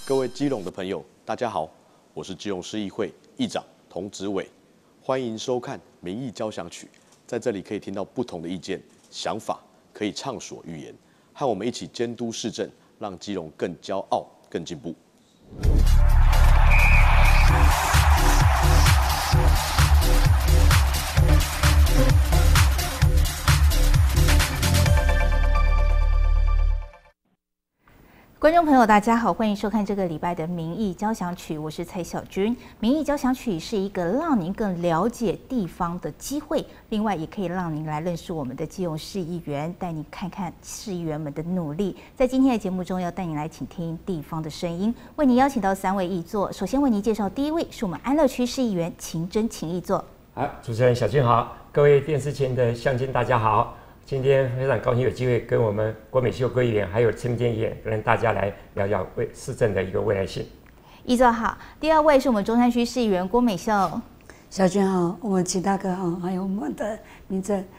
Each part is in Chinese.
各位基隆的朋友，大家好，我是基隆市议会议长童子伟，欢迎收看民意交响曲。在这里可以听到不同的意见、想法，可以畅所欲言，和我们一起监督市政，让基隆更骄傲、更进步。 观众朋友，大家好，欢迎收看这个礼拜的民意交响曲，我是蔡小君。民意交响曲是一个让您更了解地方的机会，另外也可以让您来认识我们的基隆市议员，带您看看市议员们的努力。在今天的节目中，要带您来倾听地方的声音，为您邀请到3位议座。首先为您介绍第一位是我们安乐区市议员秦真秦议座。 好，主持人小君好，各位电视前的乡亲大家好。今天非常高兴有机会跟我们郭美秀郭议员还有陈明健议员跟大家来聊聊市政的一个未来性。 议座好，第二位是我们中山区市议员郭美秀。 小娟好，我们齐大哥好，还有我们的民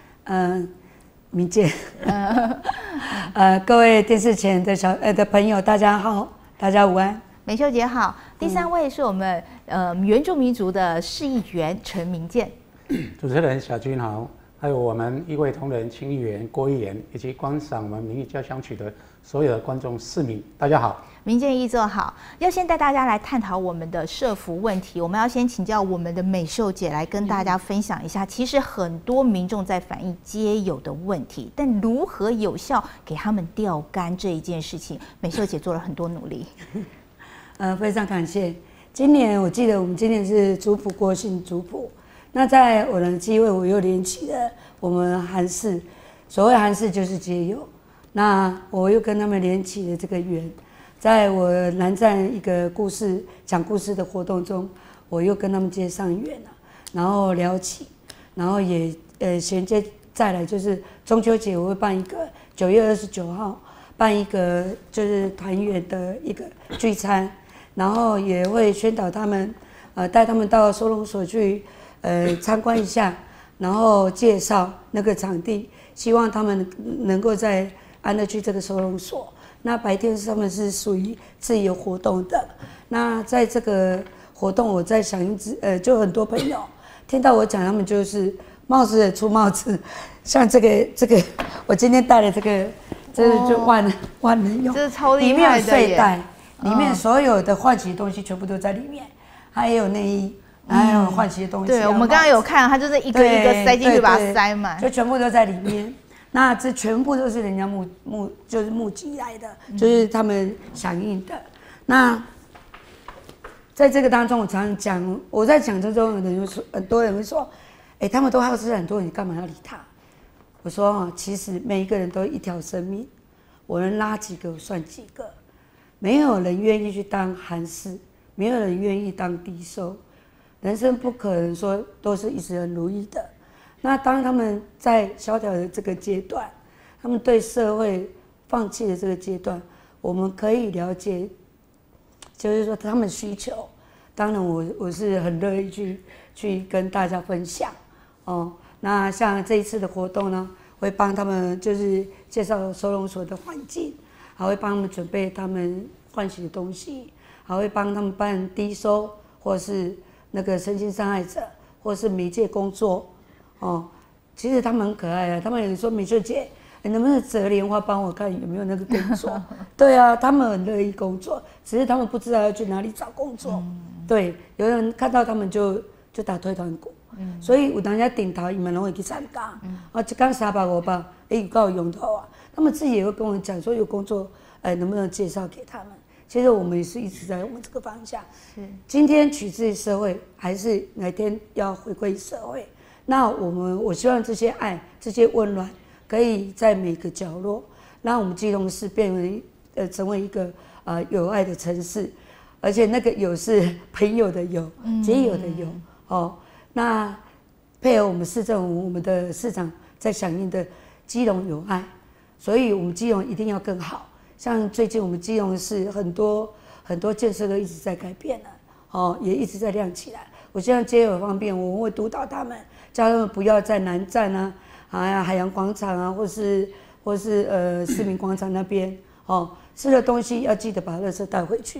健，各位电视前的的朋友大家好，大家午安。 美秀姐好。第3位是我们原住民族的市议员陈明健。 主持人小君好。还有我们议会同仁秦议员、郭议员，以及观赏我们民意交响曲的所有的观众市民，大家好。 民健议座好，要先带大家来探讨我们的社福问题。我们要先请教我们的美秀姐来跟大家分享一下，其实很多民众在反映街友的问题，但如何有效给他们钓竿这一件事情，美秀姐做了很多努力。 非常感谢。今年我记得我们今年是族谱国庆族谱。那在我的机会，我又连起了我们韩氏，所谓韩氏就是街友，那我又跟他们连起了这个缘，在我南站一个讲故事的活动中，我又跟他们接上缘了，然后聊起，然后也衔接再来就是中秋节我会办一个9月29号办一个就是团圆的一个聚餐，然后也会宣导他们带他们到收容所去。参观一下，然后介绍那个场地，希望他们能够在安乐区这个收容所。那白天他们是属于自由活动的。那在这个活动，我在响应就很多朋友听到我讲，他们就是帽子出帽子，像这个，我今天戴的这个就万能用， 这是超厉害的耶，里面有睡袋，里面所有的换洗的东西全部都在里面，还有内衣。还有换洗的东西， 对，我们刚刚有看，它就是一个一个塞进去，把它塞满， 就全部都在里面。那这全部都是人家就是募集来的，就是他们响应的。那在这个当中，我常常讲，我在讲这中，很多人会说，他们都好吃很多，你干嘛要理他？我说其实每一个人都有一条生命，我能拉几个算几个，没有人愿意去当韩氏，没有人愿意当低收。人生不可能说都是一直很如意的。那当他们在萧条的这个阶段，他们对社会放弃的这个阶段，我们可以了解，就是说他们需求。当然我是很乐意去跟大家分享哦。那像这一次的活动呢，会帮他们就是介绍收容所的环境，还会帮他们准备他们换洗的东西，还会帮他们办低收或是那个身心障碍者，或是媒介工作，哦，其实他们很可爱啊。他们有说美秀姐，能不能折莲花帮我看有没有那个工作？对啊，他们很乐意工作，只是他们不知道要去哪里找工作。对，有人看到他们就打退团鼓，所以有人家顶头，伊们拢会去参加。一天300、500，有够有用头啊。他们自己也会跟我讲说有工作，能不能介绍给他们？其实我们也是一直在往这个方向。今天取之于社会，还是哪天要回归社会？那我希望这些爱、这些温暖，可以在每个角落，让我们基隆市变为成为一个有爱的城市，而且那个友是朋友的友，结友的友哦。那配合我们市政府，我们的市长在响应的基隆有爱，所以我们基隆一定要更好。像最近我们基隆市很多建设都一直在改变了，哦，也一直在亮起来。我希望街友方面，我们会督导他们，叫他们不要在南站啊、海洋广场啊，或是市民广场那边，哦，吃的东西要记得把垃圾带回去，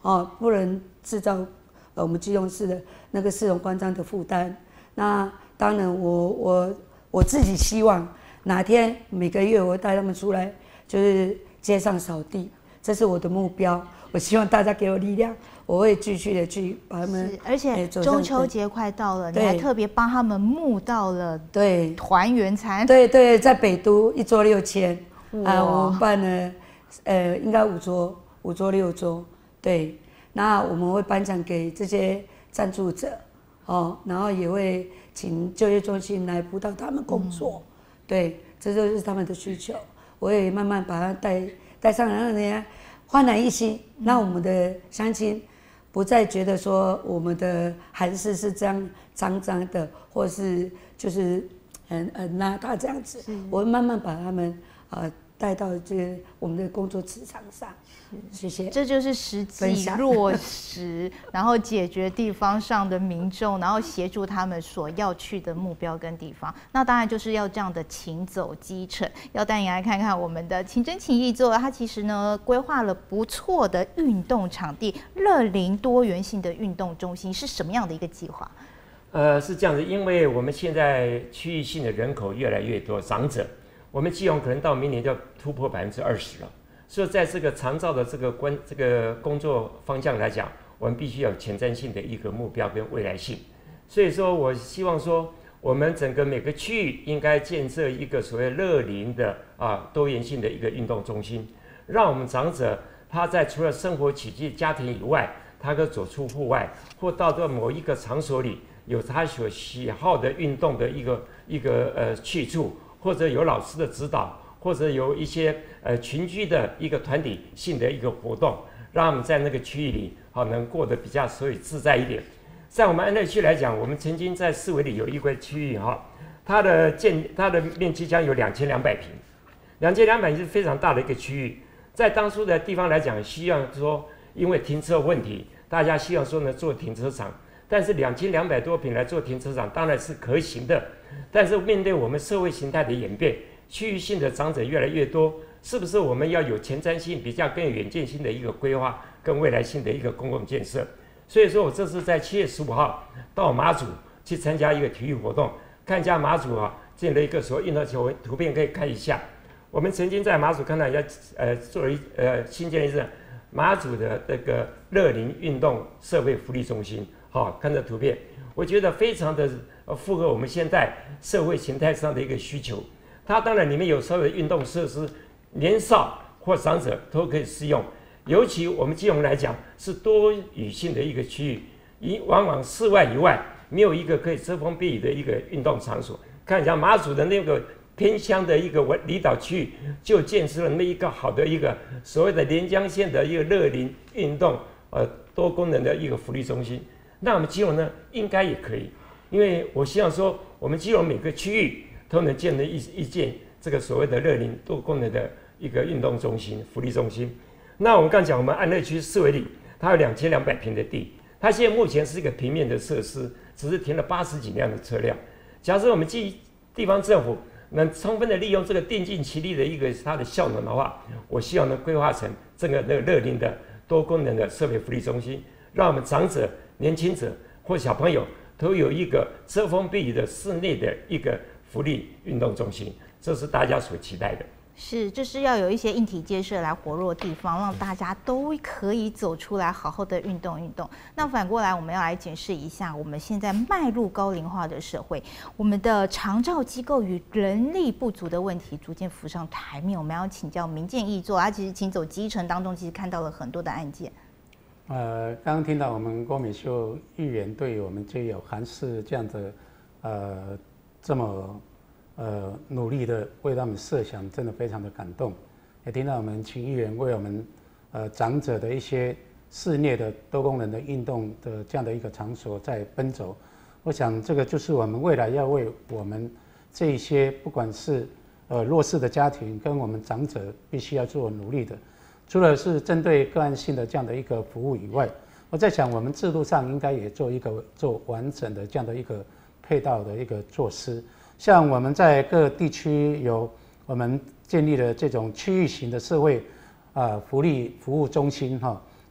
哦，不能制造我们基隆市的那个市容关张的负担。那当然我自己希望哪天每个月我带他们出来，就是街上扫地，这是我的目标。我希望大家给我力量，我会继续的去把他们。 而且中秋节快到了，你还特别帮他们募到了团圆餐。 对对，在北都1桌6000，我们办了应该5桌6桌，对。那我们会颁奖给这些赞助者，哦，然后也会请就业中心来辅导他们工作，对，这就是他们的需求。我也慢慢把他带上来，让人家焕然一新，让我们的乡亲不再觉得说我们的韩式是这样脏脏的，或是就是很邋遢这样子。我会慢慢把他们带到我们的工作职场上。谢谢。 这就是实际落实，然后解决地方上的民众，然后协助他们所要去的目标跟地方。那当然就是要这样的勤走基层。要带你来看看我们的勤政勤义做，它其实呢规划了不错的运动场地，乐龄多元性的运动中心是什么样的一个计划？ 是这样子，因为我们现在区域性的人口越来越多，长者，我们基隆可能到明年就要突破20%了。所以在这个长照的这个工作方向来讲，我们必须要有前瞻性的一个目标跟未来性。所以说我希望说，我们整个每个区域应该建设一个所谓乐龄的多元性的一个运动中心，让我们长者他在除了生活起居家庭以外，他可以走出户外，或到某一个场所里有他所喜好的运动的一个去处，或者有老师的指导，或者有一些群居的一个团体性的一个活动，让他们在那个区域里能过得比较所以自在一点。在我们安乐区来讲，我们曾经在四维里有一个区域它的面积将有2200平，2200平是非常大的一个区域。在当初的地方来讲，希望说因为停车问题，大家希望说呢做停车场，但是2200多平来做停车场当然是可行的，但是面对我们社会形态的演变，区域性的长者越来越多，是不是我们要有前瞻性、比较更有远见性的一个规划，跟未来性的一个公共建设？所以说我这次在7月15号到马祖去参加一个体育活动，看一下马祖建了一个所谓运动球，图片可以看一下。我们曾经在马祖看到做了新建了一个马祖的这个乐龄运动社会福利中心，看这图片，我觉得非常的符合我们现在社会形态上的一个需求。它当然里面有所有的运动设施，年少或长者都可以适用。尤其我们基隆来讲是多语性的一个区域，往往室外以外没有一个可以遮风避雨的一个运动场所。看一下马祖的那个偏乡的一个离岛区域，就建设了那么一个好的一个所谓的连江县的一个乐龄运动多功能的一个福利中心。那我们基隆呢，应该也可以，因为我希望说，我们基隆每个区域都能建立一建这个所谓的乐龄多功能的一个运动中心、福利中心。那我们刚讲，我们安乐区四维里，它有2200平的地，它现在目前是一个平面的设施，只是停了80几辆的车辆。假设我们地方政府能充分的利用这个电尽其力的一个它的效能的话，我希望能规划成这个乐龄的多功能的社会福利中心，让我们长者、年轻者或小朋友都有一个遮风避雨的室内的一个福利运动中心，这是大家所期待的。 是，就是要有一些硬体建设来活络地方，让大家都可以走出来，好好的运动运动。那反过来，我们要来检视一下，我们现在迈入高龄化的社会，我们的长照机构与人力不足的问题逐渐浮上台面。我们要请教民建议做，其实请走基层当中，其实看到了很多的案件。 刚刚听到我们郭美秀议员对我们就有韩式这样的这么努力的为他们设想，真的非常的感动。也听到我们秦议员为我们长者的一些室内的多功能的运动的这样的一个场所在奔走。我想这个就是我们未来要为我们这一些不管是弱势的家庭跟我们长者必须要做努力的。除了是针对个案性的这样的一个服务以外，我在想我们制度上应该也做完整的这样的一个配套的一个措施。像我们在各地区有我们建立了这种区域型的社会福利服务中心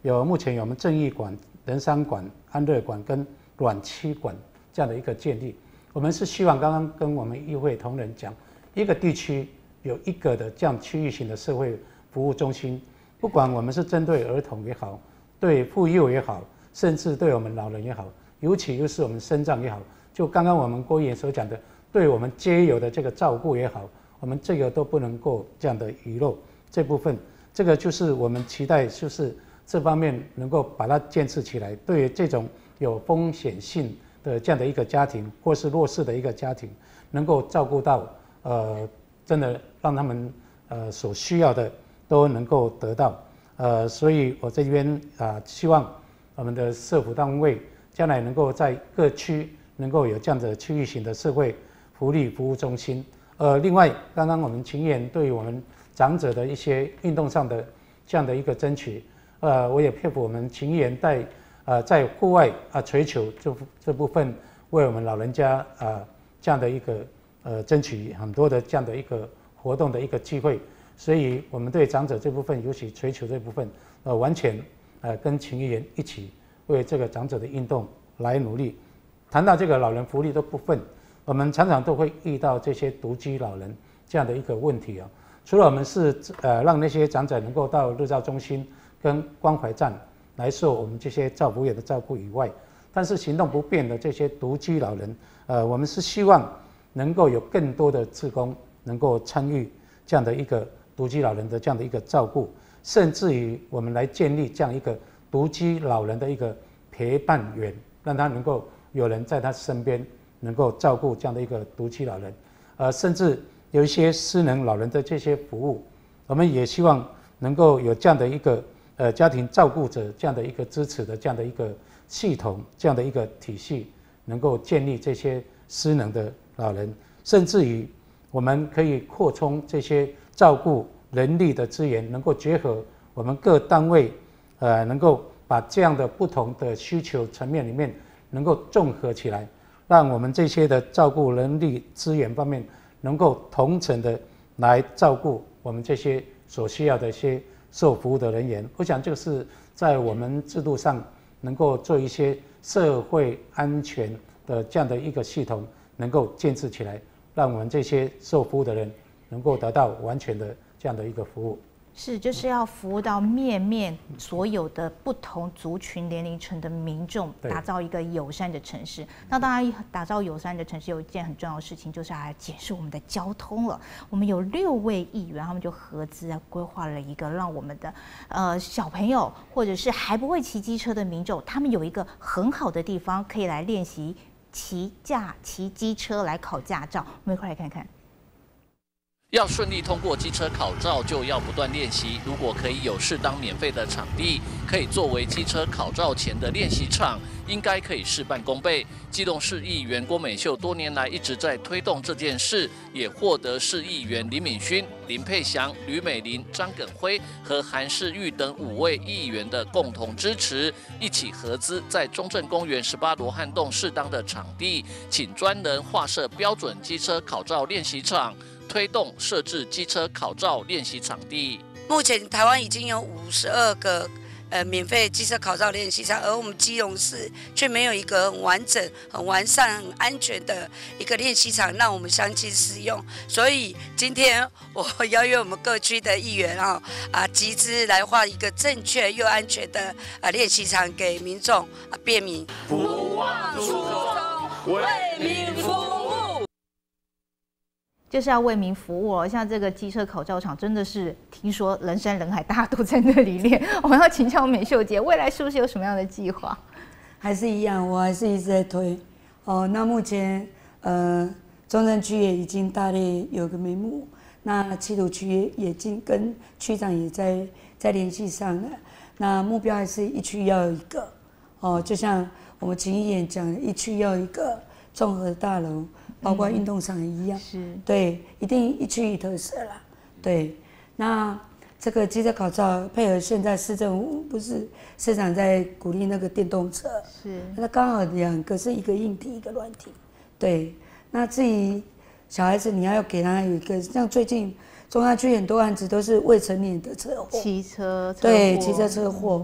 目前有我们正义馆、人山馆、安乐馆跟暖气馆这样的一个建立。我们是希望刚刚跟我们议会同仁讲，一个地区有一个的这样区域型的社会服务中心，不管我们是针对儿童也好，对妇幼也好，甚至对我们老人也好，尤其又是我们身障也好，就刚刚我们郭议员所讲的，对我们皆有的这个照顾也好，我们这个都不能够这样的遗漏这部分。这个就是我们期待，就是这方面能够把它建设起来，对于这种有风险性的这样的一个家庭，或是弱势的一个家庭，能够照顾到真的让他们所需要的都能够得到。所以我这边希望我们的社福单位将来能够在各区能够有这样的区域型的社会福利服务中心。另外，刚刚我们秦议员对于我们长者的一些运动上的这样的一个争取，我也佩服我们秦议员在户外槌球这部分，为我们老人家这样的一个争取很多的这样的一个活动的一个机会。所以我们对长者这部分，尤其槌球这部分，完全跟秦议员一起为这个长者的运动来努力。谈到这个老人福利的部分，我们常常都会遇到这些独居老人这样的一个问题啊。除了我们是让那些长者能够到日照中心跟关怀站来受我们这些照服员的照顾以外，但是行动不便的这些独居老人，我们是希望能够有更多的志工能够参与这样的一个独居老人的这样的一个照顾，甚至于我们来建立这样一个独居老人的一个陪伴员，让他能够有人在他身边能够照顾这样的一个独居老人，甚至有一些失能老人的这些服务，我们也希望能够有这样的一个家庭照顾者这样的一个支持的这样的一个系统，这样的一个体系，能够建立这些失能的老人，甚至于我们可以扩充这些照顾人力的资源，能够结合我们各单位，能够把这样的不同的需求层面里面能够综合起来，让我们这些的照顾人力资源方面能够同层的来照顾我们这些所需要的一些受服务的人员。我想这个是在我们制度上能够做一些社会安全的这样的一个系统，能够建设起来，让我们这些受服务的人能够得到完全的这样的一个服务。 是，就是要服务到面所有的不同族群年龄层的民众，打造一个友善的城市。那当然，打造友善的城市有一件很重要的事情，就是要来解释我们的交通了。我们有6位议员，他们就合资规划了一个让我们的小朋友或者是还不会骑机车的民众，他们有一个很好的地方可以来练习骑机车来考驾照。我们一块来看看。 要顺利通过机车考照，就要不断练习。如果可以有适当免费的场地，可以作为机车考照前的练习场，应该可以事半功倍。基隆市议员郭美秀多年来一直在推动这件事，也获得市议员林敏勋、林佩祥、吕美玲、张耿辉和韩世玉等5位议员的共同支持，一起合资在中正公园18罗汉洞适当的场地，请专人划设标准机车考照练习场。推动设置机车考照练习场地。 目前台湾已经有52个免费机车考照练习场，而我们基隆市却没有一个很完整、很完善、很安全的一个练习场让我们乡亲使用。所以今天我邀约我们各区的议员集资来画一个正确又安全的练习场给民众便民。不忘初衷，为民服务。 就是要为民服务哦，像这个机车考照场，真的是听说人山人海，大家都在那里练。我们要请教美秀姐，未来是不是有什么样的计划？ 还是一样，我还是一直在推。那目前中正区也已经大力有个眉目，那七堵区也已经跟区长也在联系上了。那目标还是一区要有一个就像我们秦议员讲的，一区要有一个综合大楼。包括运动场一样，是对，一定一区一特色啦。对，那这个机车考照配合现在市政府不是市长在鼓励那个电动车，是那刚好2个是一个硬体一个软体。对，那至于小孩子，你要给他有一个，像最近中山区很多案子都是未成年的车祸， 骑车对，骑车车祸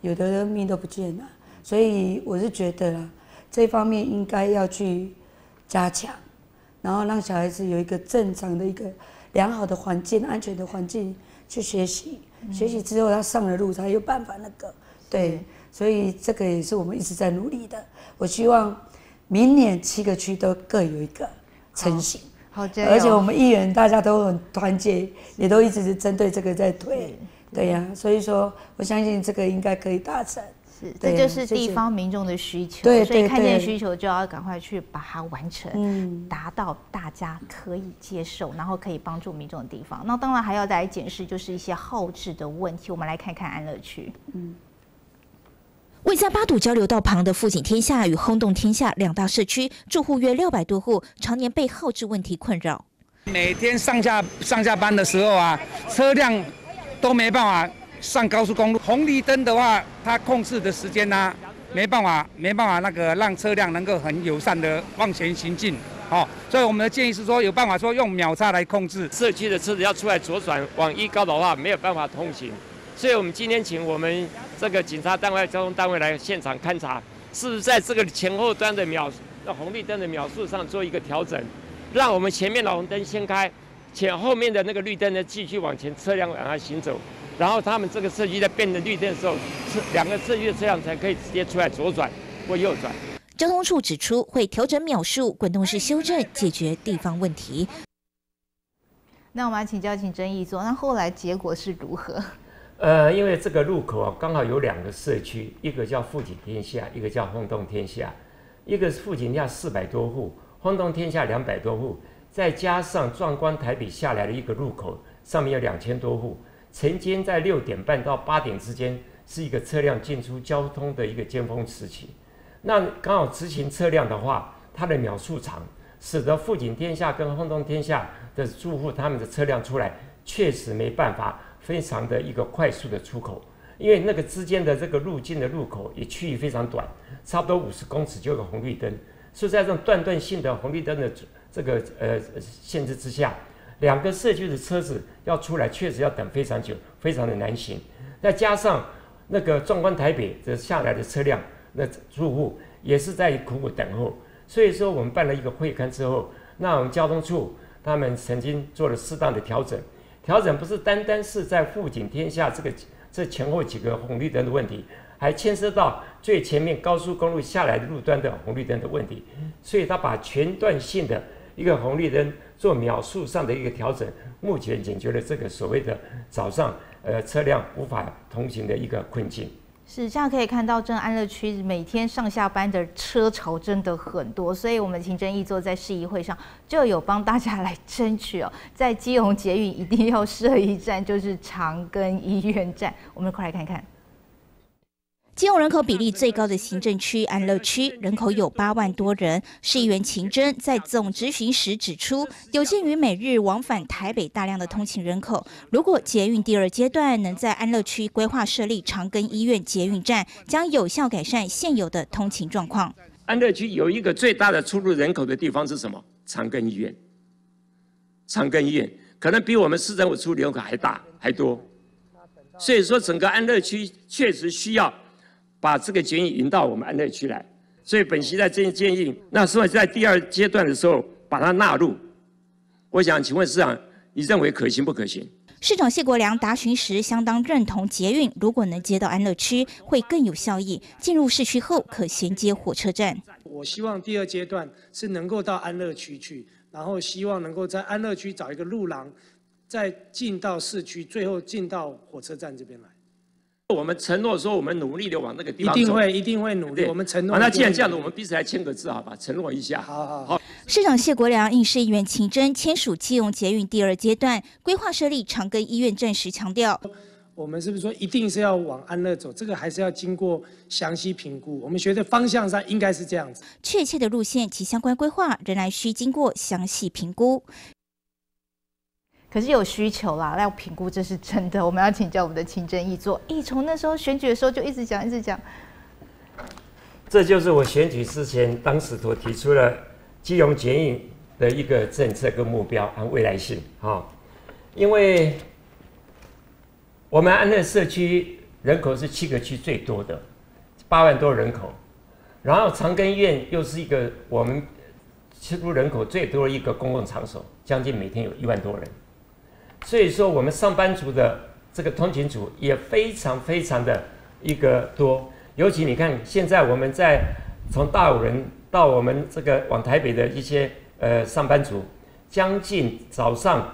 有的人命都不见了。所以我是觉得啦，这方面应该要去加强，然后让小孩子有一个正常的一个良好的环境、安全的环境去学习。学习之后，他上了路才有办法那个。对，所以这个也是我们一直在努力的。我希望明年7个区都各有一个成型。 好， 而且我们议员大家都很团结，也都一直是针对这个在推。对呀，所以说我相信这个应该可以达成。 是，这就是地方民众的需求， 对， 所以看见需求就要赶快去把它完成，达到大家可以接受，然后可以帮助民众的地方。那当然还要再来检视，就是一些耗资的问题。我们来看看安乐区。 位在八堵交流道旁的富锦天下与轰动天下2大社区，住户约600多户，常年被耗资问题困扰。 每天上下班的时候啊，车辆都没办法上高速公路。红绿灯的话，它控制的时间呢，没办法那个让车辆能够很友善的往前行进。所以我们的建议是说，有办法说用秒差来控制。 社区的车子要出来左转往1高的话，没有办法通行。所以我们今天请我们这个警察单位、交通单位来现场勘查，是不是在这个前后端的红绿灯的秒数上做一个调整，让我们前面的红灯先开，后面的那个绿灯呢继续往前，车辆往它行走，然后他们这个社区在变成绿灯的时候，2个社区的车辆才可以直接出来左转或右转。 交通处指出，会调整秒数，滚动式修正，解决地方问题。 那我们要请教请曾议座，那后来结果是如何？ 因为这个路口啊，刚好有2个社区，一个叫富锦天下，一个叫轰动天下。一个是富锦天下400多户，轰动天下200多户，再加上壮观台北下来的一个路口，上面有2000多户。晨间在6点半到8点之间是一个车辆进出交通的一个尖峰时期。那刚好执行车辆的话，它的秒数长，使得富锦天下跟轰动天下的住户他们的车辆出来确实没办法非常的一个快速的出口，因为那个之间的这个路径的路口也区域非常短，差不多50公尺就有个红绿灯，所以在这种断性的红绿灯的这个限制之下，2个社区的车子要出来确实要等非常久，非常的难行。再加上那个壮观台北的下来的车辆，那住户也是在苦苦等候。所以说我们办了一个会勘之后，那我们交通处他们曾经做了适当的调整。调整不是单单是在富锦天下这前后几个红绿灯的问题，还牵涉到最前面高速公路下来的路段的红绿灯的问题，所以他把全段性的一个红绿灯做秒数上的一个调整，目前解决了这个所谓的早上车辆无法通行的一个困境。 是这样，可以看到正安乐区每天上下班的车潮真的很多，所以我们行政议座在市议会上就有帮大家来争取哦，在基隆捷运一定要设一站，就是长庚医院站。我们快来看看。 基隆人口比例最高的行政区安乐区，人口有8万多人。市议员秦真在总质询时指出，有鉴于每日往返台北大量的通勤人口，如果捷运第2阶段能在安乐区规划设立长庚医院捷运站，将有效改善现有的通勤状况。 安乐区有一个最大的出入人口的地方是什么？长庚医院。长庚医院可能比我们市政府出入人口还大还多，所以说整个安乐区确实需要把这个捷运引到我们安乐区来，所以本席在建议，那所以在第2阶段的时候把它纳入。我想请问市长，你认为可行不可行？ 市长谢国良答询时相当认同捷运如果能接到安乐区会更有效益，进入市区后可衔接火车站。 我希望第2阶段是能够到安乐区去，然后希望能够在安乐区找一个路廊，再进到市区，最后进到火车站这边来。 我们承诺说，我们努力的往那个地方走， 一定会努力。我们承诺。 那既然这样子，我们彼此来签个字，好吧？承诺一下。好。 市长谢国良应市议员秦真签署基隆捷运第2阶段规划设立长庚医院站时强调， 我们是不是说一定是要往安乐走？这个还是要经过详细评估。我们觉得方向上应该是这样子。 确切的路线及相关规划仍然需经过详细评估。 可是有需求啦，要评估这是真的。我们要请教我们的秦真议座，从那时候选举的时候就一直讲。 这就是我选举之前当时所提出了基隆捷运的一个政策跟目标和未来性因为我们安乐社区人口是7个区最多的，8万多人口。然后长庚医院又是一个我们七都人口最多的一个公共场所，将近每天有1万多人。所以说，我们上班族的这个通勤族也非常非常的一个多。尤其你看，现在我们从大武人到我们这个往台北的一些上班族，将近早上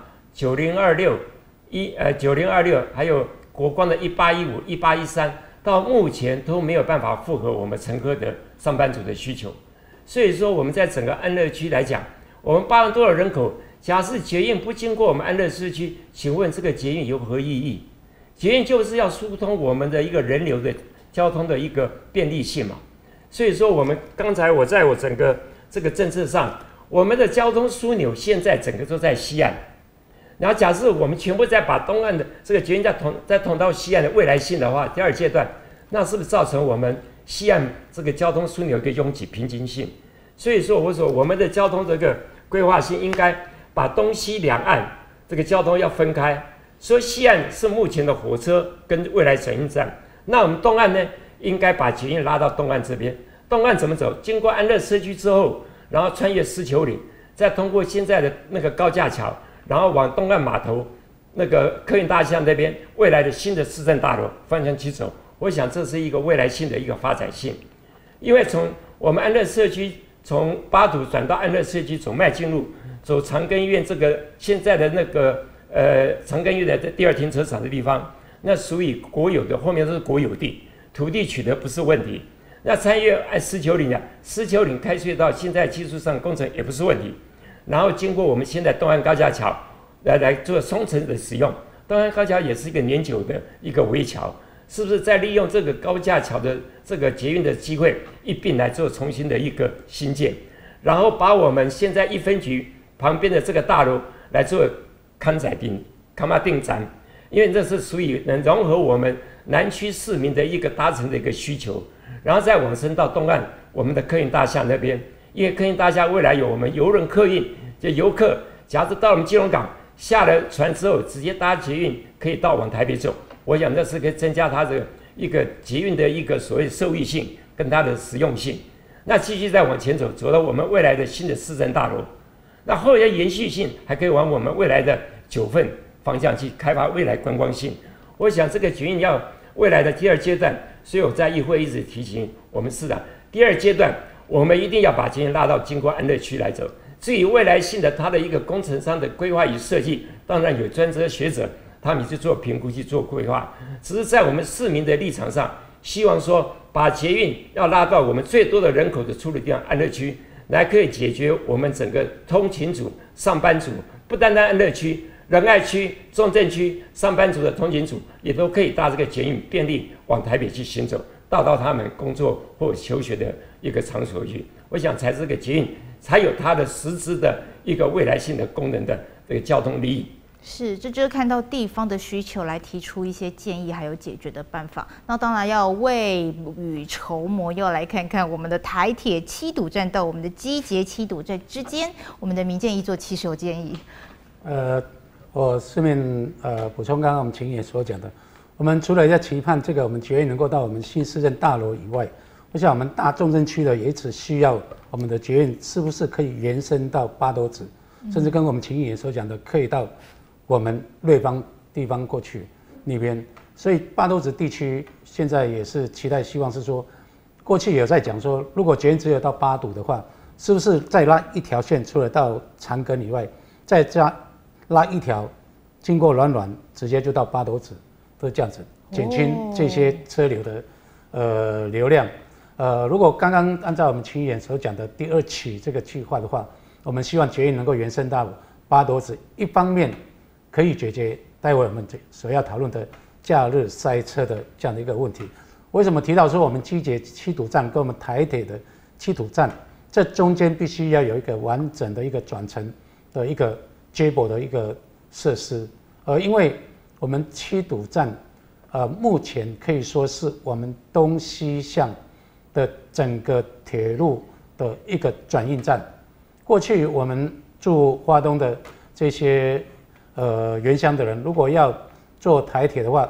9026、9026，还有国光的1815、1813，到目前都没有办法符合我们乘客的上班族的需求。所以说，我们在整个安乐区来讲，我们8万多的人口，假设捷运不经过我们安乐市区，请问这个捷运有何意义？捷运就是要疏通我们的一个人流的交通的一个便利性嘛。所以说，我们刚才我整个这个政策上，我们的交通枢纽现在整个都在西岸。然后假设我们全部再把东岸的这个捷运再通到西岸的未来性的话，第2阶段，那是不是造成我们西岸这个交通枢纽一个拥挤瓶颈性？所以说，我们的交通这个规划性应该把东西两岸这个交通要分开。所以西岸是目前的火车跟未来转运站，那我们东岸呢，应该把捷运拉到东岸这边。东岸怎么走？经过安乐社区之后，然后穿越狮球岭，再通过现在的那个高架桥，然后往东岸码头那个客运大巷那边未来的新的市政大楼方向去走。我想这是一个未来性的一个发展性，因为从我们安乐社区从八堵转到安乐社区走迈进路，走长庚医院这个现在的那个长庚医院的第2停车场的地方，那属于国有的，后面都是国有地，土地取得不是问题。那穿越狮球岭啊，狮球岭开隧道现在技术上工程也不是问题。然后经过我们现在东岸高架桥来做松城的使用，东岸高架也是一个年久的一个围桥，是不是再利用这个高架桥的这个捷运的机会一并来做重新的一个新建，然后把我们现在1分局旁边的这个大楼来做康马定站，因为这是属于能融合我们南区市民的一个搭乘的一个需求，然后再往伸到东岸我们的客运大厦那边，因为客运大厦未来有我们邮轮客运，就游客假设到我们基隆港下了船之后，直接搭捷运可以到往台北走，我想这是可以增加它这个一个捷运的一个所谓受益性跟它的实用性。那继续再往前走，走到我们未来的新的市政大楼，那后来延续性还可以往我们未来的9份方向去开发未来观光性。我想这个捷运要未来的第2阶段，所以我在议会一直提醒我们市长，第2阶段我们一定要把捷运拉到经过安乐区来走。至于未来性的它的一个工程上的规划与设计，当然有专责学者他们去做评估去做规划，只是在我们市民的立场上，希望说把捷运要拉到我们最多的人口的出入地方安乐区，来可以解决我们整个通勤族、上班族，不单单安乐区、仁爱区、中正区上班族的通勤族也都可以搭这个捷运便利往台北去行走，到他们工作或求学的一个场所去。我想才这个捷运才有它的实质的一个未来性的功能的这个交通利益。 是，这就是看到地方的需求来提出一些建议，还有解决的办法。那当然要未雨绸缪，要来看看我们的台铁七堵站到我们的基捷七堵站之间，我们的民建议做起手建议。 我顺便补充刚刚我们秦也所讲的，我们除了要期盼这个我们捷运能够到我们新市政大楼以外，我想我们大中正区的也只需要我们的捷运是不是可以延伸到八斗子，甚至跟我们秦也所讲的可以到我们瑞芳地方过去那边，所以八斗子地区现在也是期待，希望是说，过去有在讲说，如果捷运只有到八堵的话，是不是再拉一条线，除了到长庚以外，再加拉一条经过软直接就到八斗子，都是这样子，减轻这些车流的流量。如果刚刚按照我们秦议员所讲的第2期这个计划的话，我们希望捷运能够延伸到八斗子，一方面可以解决待会我们所要讨论的假日塞车的这样的一个问题。为什么提到说我们基捷七堵站跟我们台铁的七堵站，这中间必须要有一个完整的一个转乘的一个接驳的一个设施，因为我们七堵站，目前可以说是我们东西向的整个铁路的一个转运站。过去我们住花东的这些原乡的人，如果要坐台铁的话，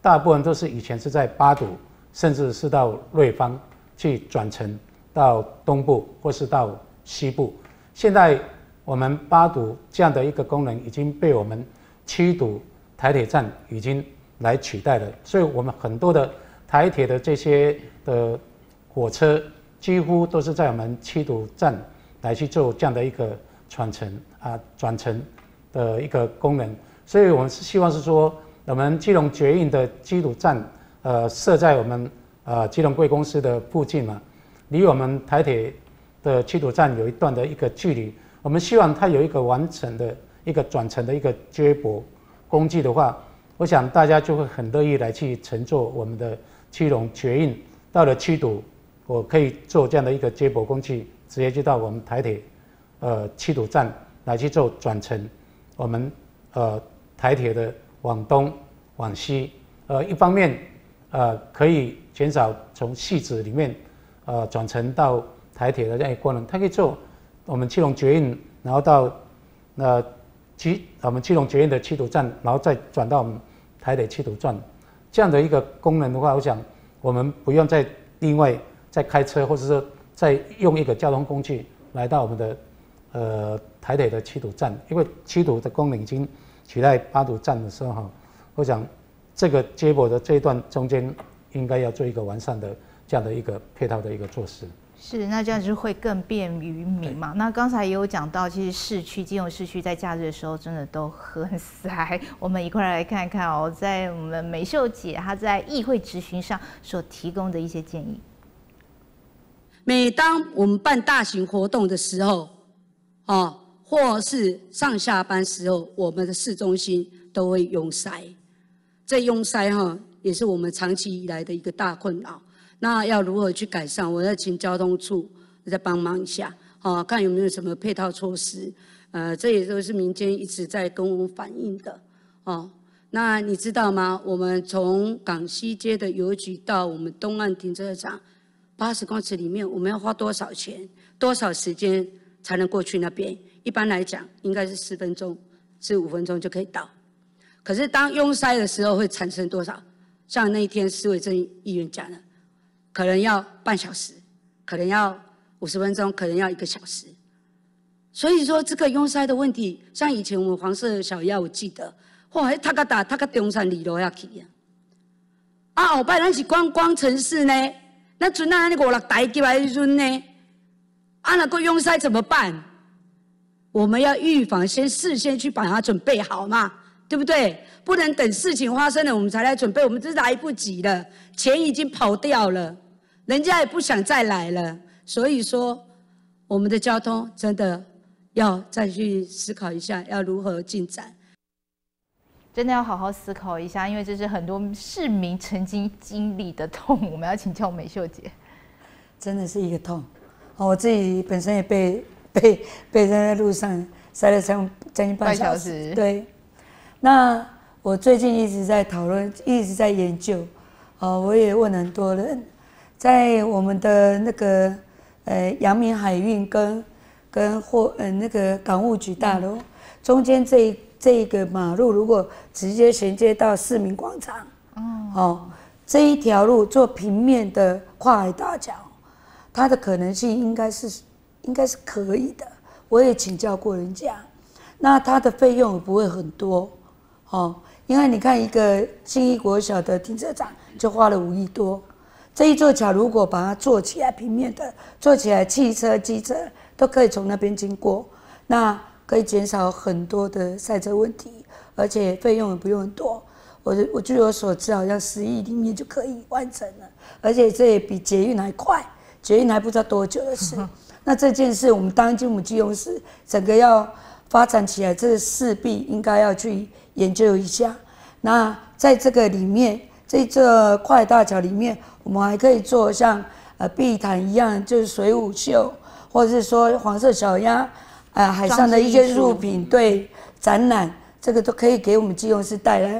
大部分都是以前是在八堵，甚至是到瑞芳去转乘到东部或是到西部。现在我们八堵这样的一个功能已经被我们七堵台铁站已经来取代了，所以我们很多的台铁的这些的火车几乎都是在我们七堵站来去做这样的一个转乘的一个功能。所以我们是希望是说，我们基隆捷运的七堵站设在我们基隆贵公司的附近嘛，离我们台铁的七堵站有一段的一个距离。我们希望它有一个完整的一个转乘的一个接驳工具的话，我想大家就会很乐意来去乘坐我们的基隆捷运到了七堵，我可以做这样的一个接驳工具，直接就到我们台铁七堵站来去做转乘。我们台铁的往东往西，一方面可以减少从汐止里面转乘到台铁的这样一个功能，它可以做我们基隆捷运，然后到我们基隆捷运的七堵站，然后再转到我们台铁七堵站，这样的一个功能的话，我想我们不用再另外再开车，或者说再用一个交通工具来到我们的台铁的七堵站，因为七堵的功能已经取代八堵站的时候，我想这个接驳的这一段中间应该要做一个完善的这样的一个配套的一个措施。 是，那这样就会更便于民嘛。那刚才也有讲到，其实基隆市区在假日的时候真的都很塞。我们一块来看看哦，在我们美秀姐她在议会质询上所提供的一些建议。 每当我们办大型活动的时候，或是上下班时候，我们的市中心都会拥塞。这拥塞也是我们长期以来的一个大困扰。那要如何去改善？我要请交通处再帮忙一下，看有没有什么配套措施。这也都是民间一直在跟我们反映的。那你知道吗？我们从港西街的邮局到我们东岸停车场80公尺里面，我们要花多少钱、多少时间才能过去那边？一般来讲，应该是4分钟、15分钟就可以到。可是当拥塞的时候，会产生多少？像那一天施伟正议员讲的。可能要半小时，可能要50分钟，可能要1个小时。所以说这个拥塞的问题，像以前我们黄色小鸭，我记得，他到中山2路遐去后摆咱是观光城市呢，咱船安尼5、6台进来的时阵呢，那个拥塞怎么办？我们要预防，事先去把它准备好嘛，对不对？不能等事情发生了我们才来准备，我们这是来不及了，钱已经跑掉了。人家也不想再来了，所以说我们的交通真的要再去思考一下，要如何进展。 真的要好好思考一下，因为这是很多市民曾经经历的痛。我们要请教美秀姐， 真的是一个痛。我自己本身也被在路上塞了将近半小时。对，那我最近一直在讨论，一直在研究。我也问很多人。在我们的那个阳明海运跟那个港务局大楼中间这个马路，如果直接衔接到市民广场，这一条路做平面的跨海大桥，它的可能性应该是可以的。我也请教过人家，那它的费用也不会很多，因为你看一个信义国小的停车场就花了5亿多。这一座桥如果把它做起来，平面的做起来，汽车、机车都可以从那边经过，那可以减少很多的塞车问题，而且费用也不用很多。我据我所知，好像10亿里面就可以完成了，而且这也比捷运还快，捷运还不知道多久的事。那这件事，我们当基隆市整个要发展起来，这势必应该要去研究一下。那在这个里面，这跨海大桥里面，我们还可以做像碧潭一样，就是水舞秀，或者是说黄色小鸭，海上的一些入品对展览，这个都可以给我们基隆市带来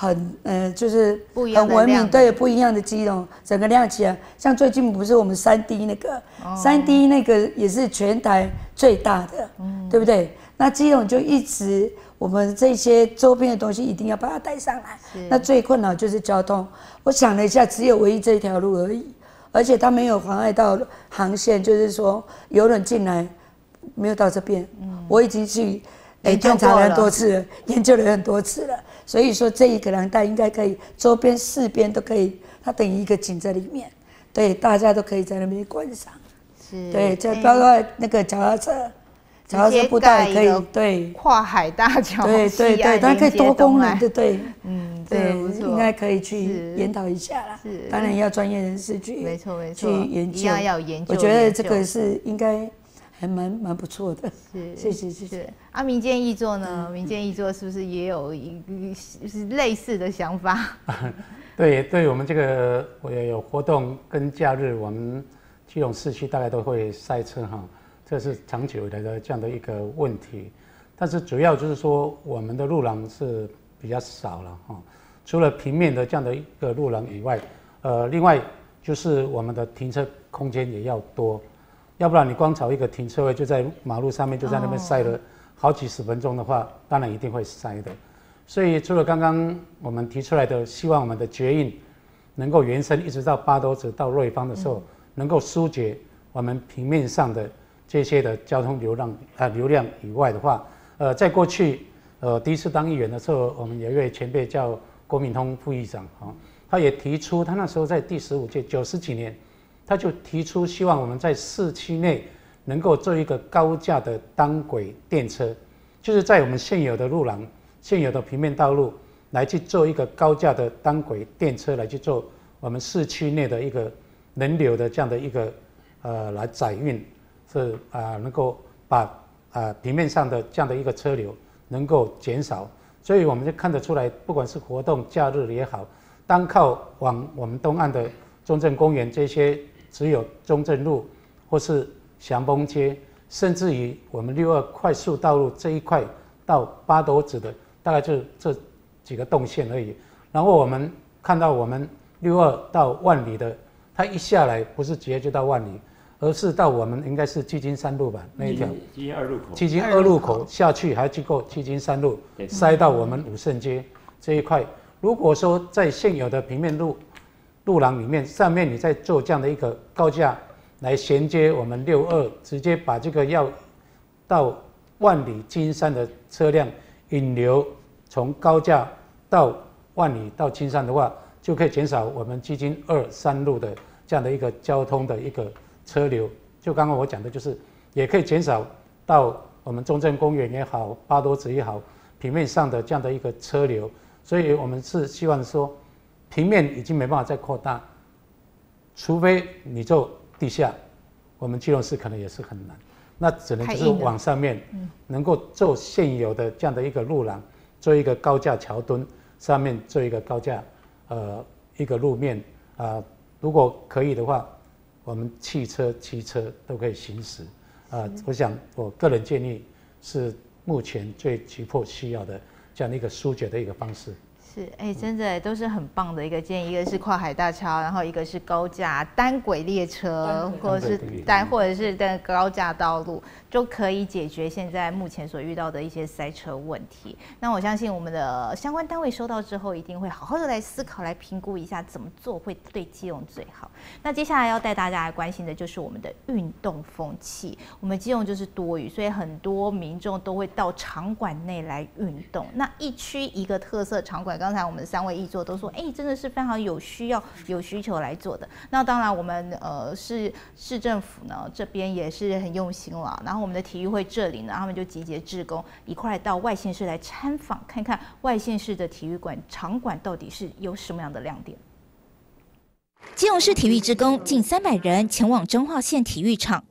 就是不一样的很文明， 亮对，不一样的基隆整个亮起来。像最近不是我们3D 那个，3D 那个也是全台最大的，对不对？那基隆就一直我们这些周边的东西一定要把它带上来。那最困难就是交通。我想了一下，只有唯一这一条路而已，而且它没有妨碍到航线，就是说邮轮进来没有到这边。我已经去探查了很多次了，研究了很多次了。所以说这一个廊带应该可以，周边4边都可以，它等于一个景在里面，对，大家都可以在那边观赏。对，就包括那个脚踏车步道也可以，对， 跨海大桥， 对，它可以多功能的，对，对，应该可以去研讨一下啦。当然要专业人士去， 没错， 去研究， 一样要研究。 我觉得这个是应该还蛮不错的。谢谢。 民间艺作呢？民间艺作是不是也有类似的想法？ 对，我们这个有活动跟假日，我们基隆市区大概都会塞车哈。这是长久以来的这样的一个问题，但是主要就是说我们的路廊是比较少了哈，除了平面的这样的一个路廊以外，另外就是我们的停车空间也要多，要不然你光找一个停车位就在马路上面就在那边塞了好几十分钟的话，当然一定会塞的。所以除了刚刚我们提出来的，希望我们的捷运能够延伸一直到八斗子到瑞芳的时候，能够疏解我们平面上的这些的交通流量以外的话，在过去第一次当议员的时候，我们有一位前辈叫郭敏通副议长，他也提出，他那时候在第15届90几年，他就提出希望我们在市区内能够做一个高架的单轨电车，就是在我们现有的路廊、现有的平面道路来去做一个高架的单轨电车，来去做我们市区内的一个人流的这样的一个来载运。是能够把平面上的这样的一个车流能够减少，所以我们就看得出来，不管是活动假日也好，单靠往我们东岸的中正公园这些只有中正路或是祥丰街，甚至于我们62快速道路这一块到八斗子的，大概就这几个动线而已。然后我们看到我们62到万里的，它一下来不是直接就到万里。而是到我们应该是基金3路吧，那一条基金2路口， 基金2路口下去还经过基金3路，塞到我们武圣街这一块。如果说在现有的平面路廊里面，上面你再做这样的一个高架来衔接我们62，直接把这个要到万里金山的车辆引流从高架到万里到金山的话，就可以减少我们基金2、3路的这样的一个交通的一个车流。就刚刚我讲的，就是也可以减少到我们中正公园也好，八斗子也好，平面上的这样的一个车流。所以我们是希望说，平面已经没办法再扩大，除非你做地下，我们基隆市可能也是很难，那只能就是往上面能够做现有的这样的一个路廊，做一个高架桥墩，上面做一个高架一个路面如果可以的话，我们汽车、机车都可以行驶我想我个人建议是目前最急迫需要的这样的一个疏解的一个方式。 是，真的都是很棒的一个建议，一个是跨海大桥，然后一个是高架单轨列车，或者是高架道路，就可以解决现在目前所遇到的一些塞车问题。那我相信我们的相关单位收到之后，一定会好好的来思考、来评估一下怎么做会对基隆最好。那接下来要带大家来关心的就是我们的运动风气。我们基隆就是多雨，所以很多民众都会到场馆内来运动。那一区一个特色场馆。刚才我们3位议座都说，真的是非常有需要、有需求来做的。那当然，我们市政府呢这边也是很用心了。然后我们的体育会这里呢，他们就集结志工，一块到外县市来参访，看看外县市的体育馆场馆到底是有什么样的亮点。 基隆市体育志工近300人前往彰化县体育场。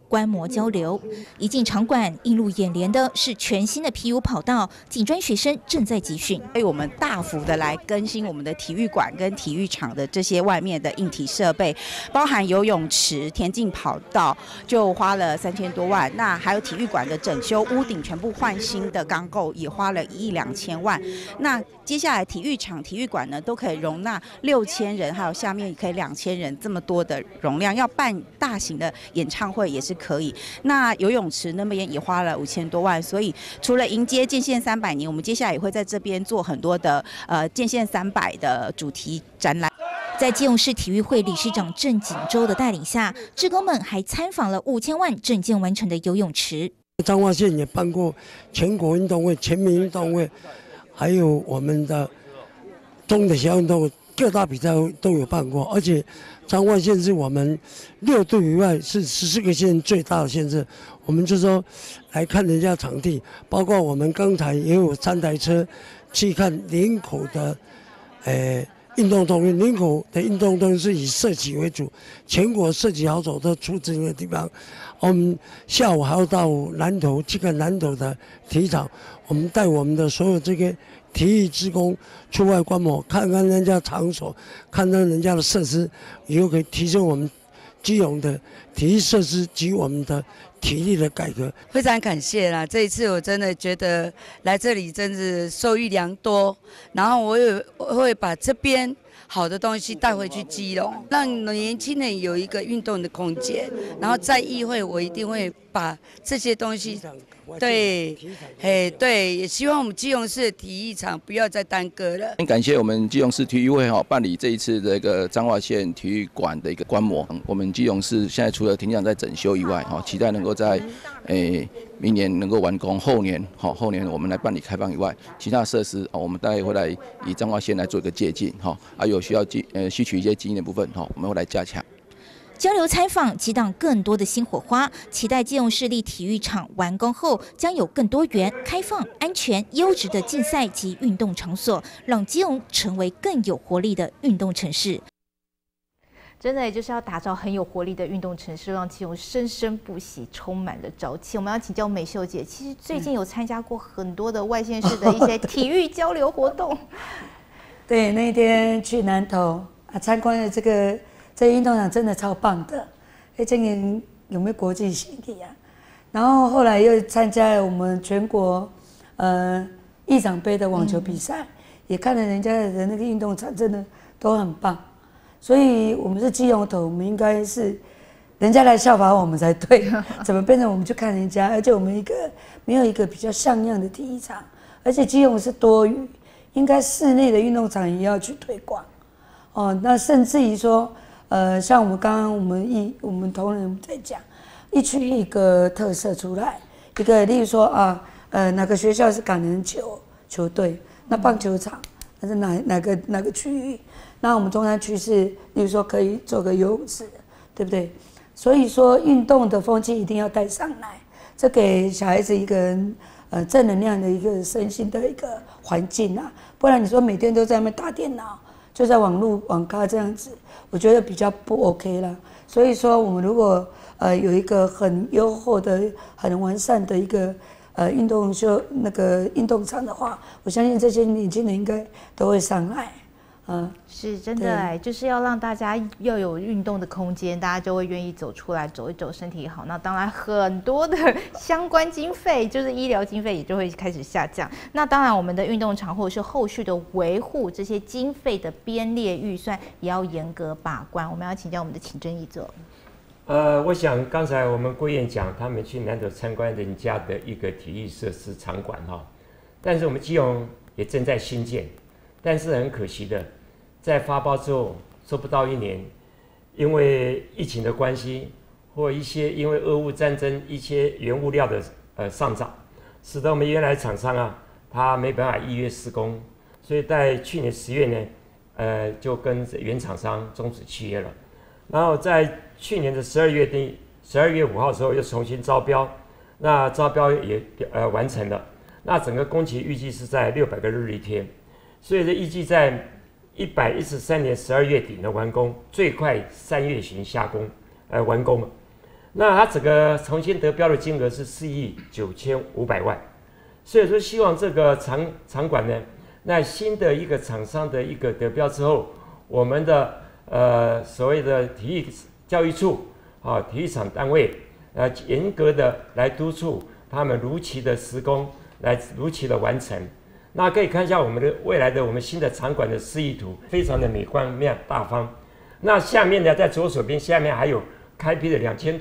观摩交流。一进场馆，映入眼帘的是全新的 PU 跑道，警专学生正在集训。 所以我们大幅的来更新我们的体育馆跟体育场的这些外面的硬体设备，包含游泳池、田径跑道，就花了3000多万。那还有体育馆的整修，屋顶全部换新的钢构也花了1亿2千万。那接下来体育场、体育馆呢，都可以容纳6000人，还有下面可以2000人，这么多的容量，要办大型的演唱会也是可以。那游泳池那边也花了5000多万，所以除了迎接建县300年，我们接下来也会在这边做很多的建县300的主题展览。 在基隆市体育会理事长郑锦洲的带领下，志工们还参访了5000万整建完成的游泳池。 彰化县也办过全国运动会、全民运动会，还有我们的中等小运动会，各大比赛都有办过。而且彰化县是我们6都以外是14个县最大的县市。我们就说来看人家场地，包括我们刚才也有3台车去看林口的，运动中心。林口的运动中心是以射击为主，全国射击好手都出自那个地方。我们下午还要到南投去看南投的体育场，我们带我们的所有这个体育职工出外观摩，看看人家场所，看看人家的设施，以后可以提升我们基隆的体育设施及我们的体力的改革。 非常感谢啦！这一次我真的觉得来这里真是受益良多，然后我也会把这边好的东西带回去基隆，让年轻人有一个运动的空间。然后在议会，我一定会把这些东西，对，对，也希望我们基隆市的体育场不要再耽搁了。 很感谢我们基隆市体育会办理这一次的一个彰化县体育馆的一个观摩。我们基隆市现在除了体育场在整修以外，期待能够在明年能够完工，后年我们来办理开放以外，其他设施我们大概会来以彰化县来做一个借鉴，有需要吸取一些经验的部分，我们会来加强。 交流采访，激荡更多的新火花。期待基隆市立体育场完工后，将有更多元、开放、安全、优质的竞赛及运动场所，让基隆成为更有活力的运动城市。 真的也就是要打造很有活力的运动城市，让基隆生生不息，充满了朝气。我们要请教美秀姐，其实最近有参加过很多的外县市的一些体育交流活动。 对，那天去南投参观了这个运动场，真的超棒的。今年有没有国际性的啊？然后后来又参加了我们全国议长杯的网球比赛，也看了人家的那个运动场，真的都很棒。所以我们是基隆头，我们应该是人家来效法我们才对。怎么变成我们去看人家？而且我们没有一个比较像样的体育场，而且基隆是多余，应该室内的运动场也要去推广。那甚至于说，像我们刚刚我们同仁在讲，一区一个特色出来，一个例如说哪个学校是橄榄球队，那棒球场那是哪个区域？那我们中山区是，例如说可以做个游泳池，对不对？所以说运动的风气一定要带上来，这给小孩子一个正能量的一个身心的一个环境啊，不然你说每天都在那边打电脑，就在网咖这样子，我觉得比较不 OK 啦。所以说我们如果有一个很优厚的、很完善的一个运动场的话，我相信这些年轻人应该都会上来。 是真的就是要让大家要有运动的空间，大家就会愿意走出来走一走，身体好。那当然很多的相关经费，就是医疗经费也就会开始下降。那当然我们的运动场或者是后续的维护这些经费的编列预算也要严格把关。我们要请教我们的请真议座。 我想刚才我们郭院讲他们去南投参观人家的一个体育设施场馆但是我们基隆也正在新建，但是很可惜的，在发包之后收不到1年，因为疫情的关系，或一些因为俄乌战争一些原物料的上涨，使得我们原来厂商他没办法预约施工，所以在去年10月呢，就跟原厂商终止契约了。然后在去年的12月5号的时候又重新招标，那招标也完成了，那整个工期预计是在600个日历天，所以预计在113年12月底能完工，最快3月旬下工完工了。 那它整个重新得标的金额是4亿9500万，所以说希望这个场馆呢，那新的一个厂商的一个得标之后，我们的所谓的体育教育处啊，体育场单位严格的来督促他们如期的施工，来如期的完成。那可以看一下我们的未来的我们新的场馆的示意图，非常的美观大方。那下面呢，在左手边下面还有开辟的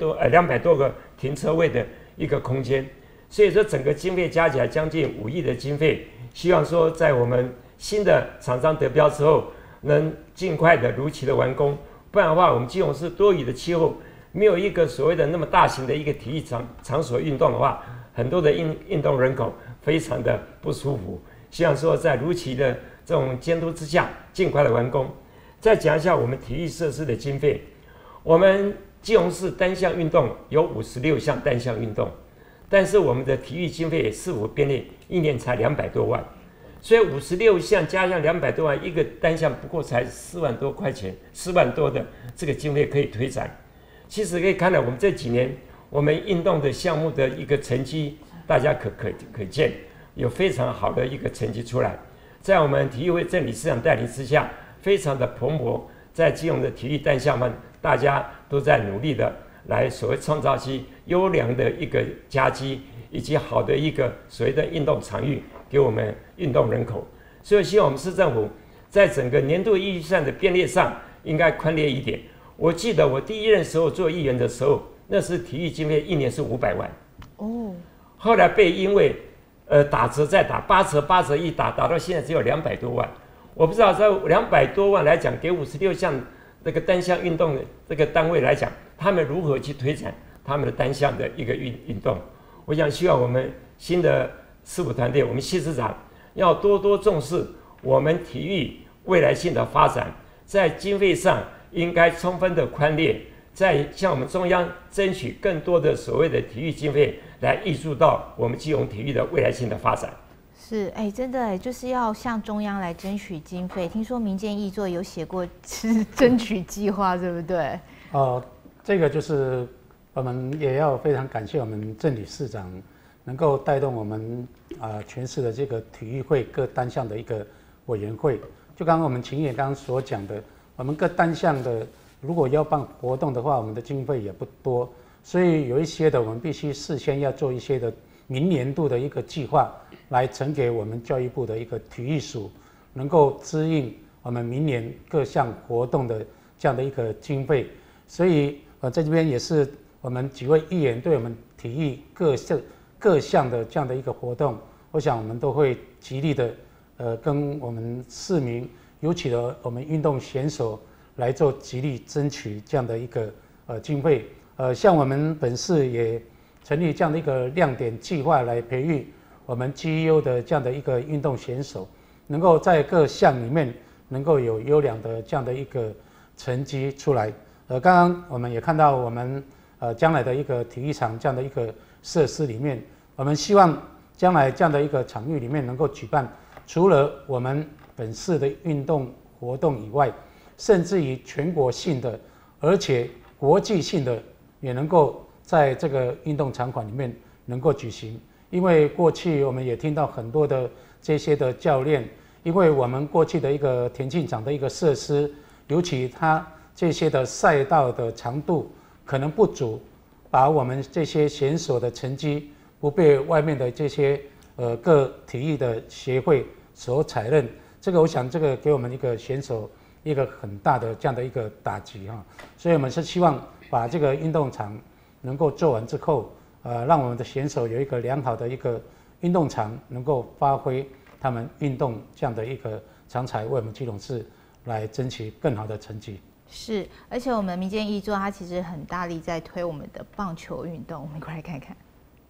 200多个停车位的一个空间，所以说整个经费加起来将近5亿的经费，希望说在我们新的厂商得标之后，能尽快的如期的完工。不然的话，我们基隆市多雨的气候，没有一个所谓的那么大型的一个体育场所运动的话，很多的运动人口非常的不舒服。希望说在如期的这种监督之下，尽快的完工。再讲一下我们体育设施的经费，我们基隆市单项运动有56项单项运动，但是我们的体育经费也是否编列，一年才200多万，所以56项加上200多万，一个单项不过才4万多块钱，4万多的这个经费可以推展。其实可以看到，我们这几年我们运动的项目的一个成绩，大家可见。有非常好的一个成绩出来，在我们体育会郑理事长带领之下，非常的蓬勃。在基隆的体育单项们，大家都在努力的来所谓创造其优良的一个佳绩，以及好的一个所谓的运动场域给我们运动人口。所以希望我们市政府在整个年度预算的编列上应该宽列一点。我记得我第一任时候做议员的时候，那时体育经费一年是500万哦，后来被因为打折再打8折一打到现在只有200多万。我不知道这200多万来讲，给56项这个单项运动的这个单位来讲，他们如何去推展他们的单项的一个运动？我想希望我们新的事务团队，我们谢市长要多多重视我们体育未来性的发展，在经费上应该充分的宽列，在向我们中央争取更多的所谓的体育经费，来挹注到我们基隆体育的未来性的发展。 是，真的就是要向中央来争取经费。听说民间议作有写过争取计划，对不对？ 这个就是我们也要非常感谢我们郑理事长，能够带动我们全市的这个体育会各单项的一个委员会。就刚刚我们秦也刚刚所讲的，我们各单项的如果要办活动的话，我们的经费也不多。所以有一些的，我们必须事先要做一些的明年度的一个计划，来呈给我们教育部的一个体育署，能够支应我们明年各项活动的这样的一个经费。所以在这边也是我们几位议员对我们体育各项的这样的一个活动，我想我们都会极力的跟我们市民，尤其的我们运动选手来做极力争取这样的一个经费。像我们本市也成立这样的一个亮点计划，来培育我们绩优的这样的一个运动选手，能够在各项里面能够有优良的这样的一个成绩出来。刚刚我们也看到我们将来的一个体育场这样的一个设施里面，我们希望将来这样的一个场域里面能够举办除了我们本市的运动活动以外，甚至于全国性的，而且国际性的也能够在这个运动场馆里面能够举行。因为过去我们也听到很多的这些的教练，因为我们过去的一个田径场的一个设施，尤其它这些的赛道的长度可能不足，把我们这些选手的成绩不被外面的这些各体育的协会所采认。这个我想这个给我们一个选手一个很大的这样的一个打击哈。所以我们是希望把这个运动场能够做完之后，让我们的选手有一个良好的一个运动场，能够发挥他们运动这样的一个长才，为我们基隆市来争取更好的成绩。 是，而且我们民间议作它其实很大力在推我们的棒球运动，我们一块来看看。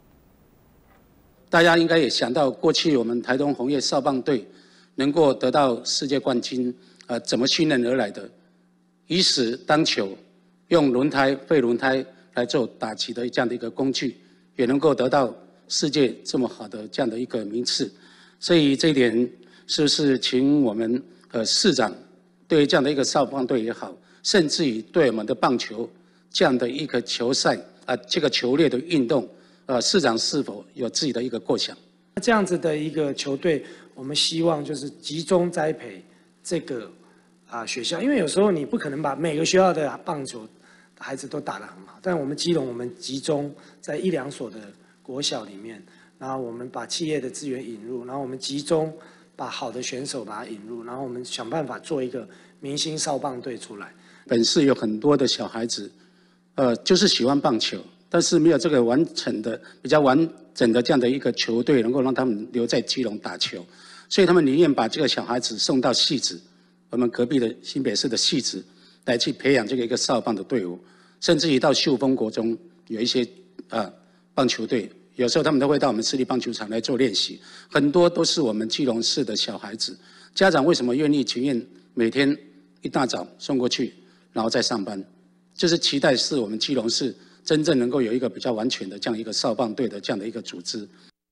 大家应该也想到，过去我们台东红叶少棒队能够得到世界冠军，怎么训练而来的？以史当球，用轮胎、废轮胎来做打击的这样的一个工具，也能够得到世界这么好的这样的一个名次。所以这一点是不是请我们市长对于这样的一个少棒队也好，甚至于对我们的棒球这样的一个球赛这个球类的运动，市长是否有自己的一个构想？ 这样子的一个球队，我们希望就是集中栽培这个学校，因为有时候你不可能把每个学校的棒球孩子都打得很好，但我们基隆我们集中在1、2所的国小里面，然后我们把企业的资源引入，然后我们集中把好的选手把它引入，然后我们想办法做一个明星少棒队出来。 本市有很多的小孩子，就是喜欢棒球，但是没有这个比较完整的这样的一个球队，能够让他们留在基隆打球，所以他们宁愿把这个小孩子送到汐止，我们隔壁的新北市的汐止，来去培养这个一个少棒的队伍，甚至于到秀峰国中有一些棒球队，有时候他们都会到我们市立棒球场来做练习，很多都是我们基隆市的小孩子，家长为什么情愿每天一大早送过去？然后再上班，就是期待是我们基隆市真正能够有一个比较完全的这样一个少棒队的这样的一个组织。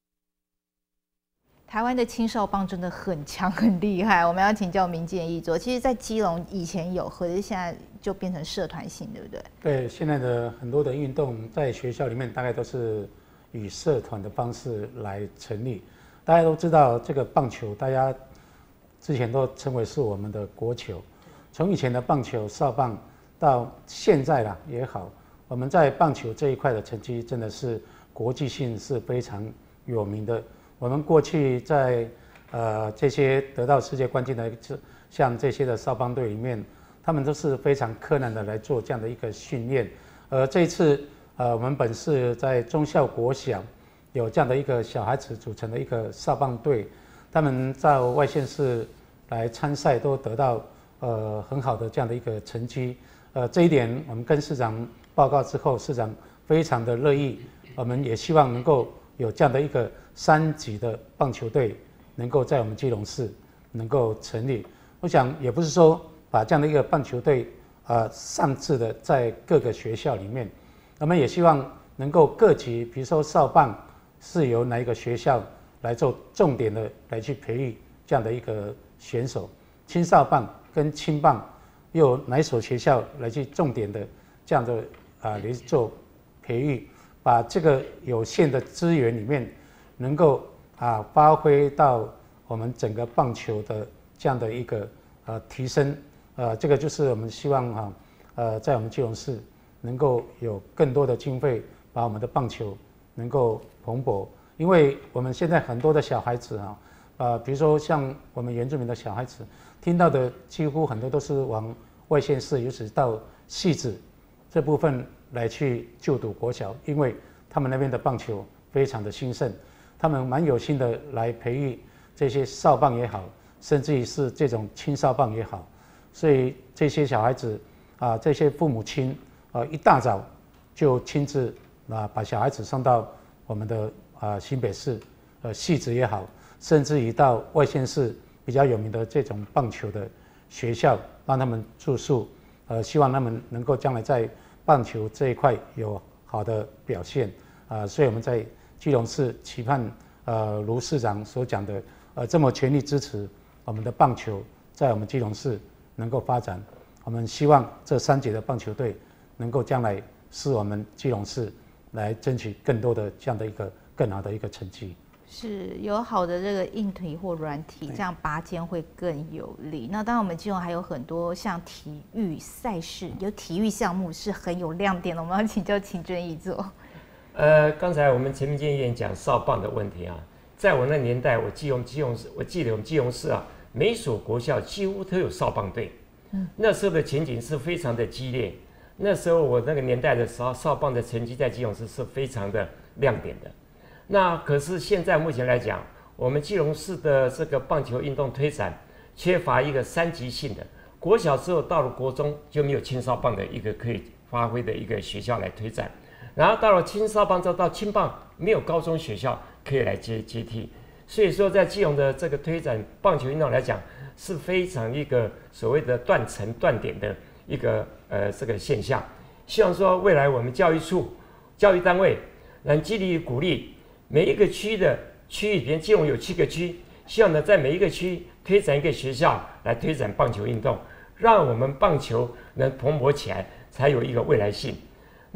台湾的青少棒真的很强很厉害，我们要请教民建议做。其实，在基隆以前有，可是现在就变成社团性，对不对？ 对，现在的很多的运动在学校里面大概都是以社团的方式来成立。大家都知道这个棒球，大家之前都称为是我们的国球。从以前的棒球、少棒到现在啦也好，我们在棒球这一块的成绩真的是国际性是非常有名的。我们过去在这些得到世界冠军的像这些的少棒队里面，他们都是非常困难的来做这样的一个训练。这一次我们本市在忠孝国小有这样的一个小孩子组成的一个少棒队，他们在外县市来参赛都得到很好的这样的一个成绩，这一点我们跟市长报告之后，市长非常的乐意，我们也希望能够有这样的一个3级的棒球队能够在我们基隆市能够成立。我想也不是说把这样的一个棒球队上至的在各个学校里面，我们也希望能够各级，比如说少棒是由哪一个学校来做重点的来去培育这样的一个选手，青少棒跟青棒又有哪一所学校来去重点的这样的来做培育，把这个有限的资源里面能够发挥到我们整个棒球的这样的一个提升，这个就是我们希望在我们基隆市能够有更多的经费，把我们的棒球能够蓬勃，因为我们现在很多的小孩子比如说像我们原住民的小孩子，听到的几乎很多都是往外县市，尤其是到汐止这部分来去就读国小，因为他们那边的棒球非常的兴盛，他们蛮有心的来培育这些少棒也好，甚至于是这种青少棒也好，所以这些小孩子这些父母亲一大早就亲自把小孩子送到我们的新北市汐止也好，甚至于到外县市比较有名的这种棒球的学校，让他们住宿，希望他们能够将来在棒球这一块有好的表现，所以我们在基隆市期盼卢市长所讲的，这么全力支持我们的棒球在我们基隆市能够发展。我们希望这3级的棒球队能够将来是我们基隆市来争取更多的这样的一个更好的一个成绩。 是有好的这个硬体或软体，这样拔尖会更有力。那当然，我们基隆还有很多像体育赛事，有体育项目是很有亮点的。我们要请教秦正义做。 刚才我们陈明健议员讲少棒的问题在我那年代，我记得我们基隆市每所国校几乎都有少棒队。那时候的前景是非常的激烈。那时候我那个年代的时候，少棒的成绩在基隆市是非常的亮点的。那可是现在目前来讲，我们基隆市的这个棒球运动推展缺乏一个3级性的，国小之后到了国中就没有青少棒的一个可以发挥的一个学校来推展，然后到了青少棒之后到青棒没有高中学校可以来接替，所以说在基隆的这个推展棒球运动来讲是非常一个所谓的断层断点的一个这个现象。希望说未来我们教育处教育单位能极力鼓励每一个区域里边，基隆有7个区，希望呢在每一个区推展一个学校来推展棒球运动，让我们棒球能蓬勃起来，才有一个未来性。